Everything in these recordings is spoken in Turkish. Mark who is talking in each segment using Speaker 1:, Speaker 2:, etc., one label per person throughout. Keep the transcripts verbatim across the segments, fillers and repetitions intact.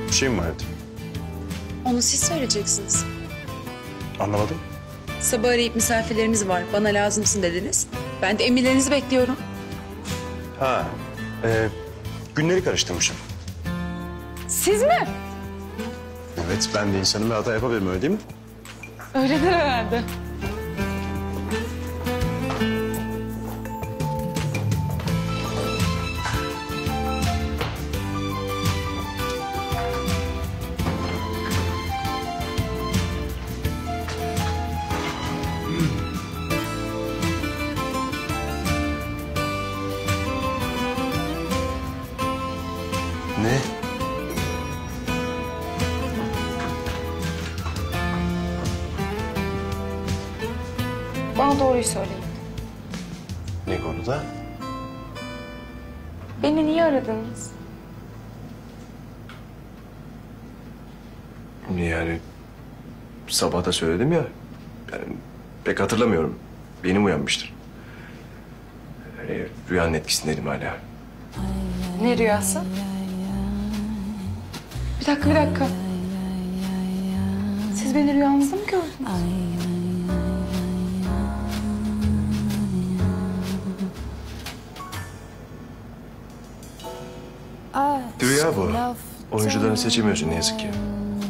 Speaker 1: Bir şey mi vardı?
Speaker 2: Onu siz söyleyeceksiniz.
Speaker 1: Anlamadım.
Speaker 2: Sabah arayıp misafirlerimiz var, bana lazımsın dediniz. Ben de emirlerinizi bekliyorum.
Speaker 1: Ha, e, günleri karıştırmışım.
Speaker 2: Siz mi?
Speaker 1: Evet, ben de insanım ve hata yapabilirim, öyle değil mi?
Speaker 2: Öyledir herhalde.
Speaker 1: Ne?
Speaker 2: Bana doğruyu söyleyin.
Speaker 1: Ne konuda?
Speaker 2: Beni niye aradınız?
Speaker 1: Yani sabah da söyledim ya. Yani pek hatırlamıyorum. Benim uyanmıştır. Yani rüyanın etkisindeydim hala.
Speaker 2: Ne rüyası? Bir dakika, bir dakika. Siz beni rüyanızda mı gördünüz?
Speaker 1: Rüya bu. Oyuncularını seçemiyorsun ne yazık ki.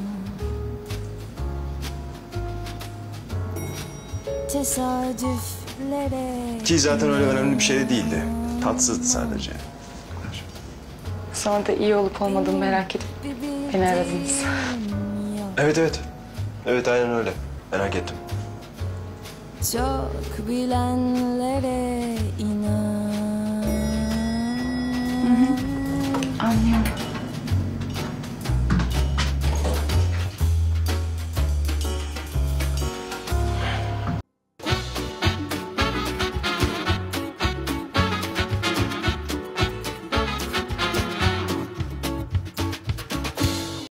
Speaker 1: Ki zaten öyle önemli bir şey de değildi. Tatsızdı sadece.
Speaker 2: Sonra da iyi olup olmadığımı merak edip beni aradınız.
Speaker 1: Evet evet. Evet aynen öyle. Merak ettim.
Speaker 3: Çok bilenlere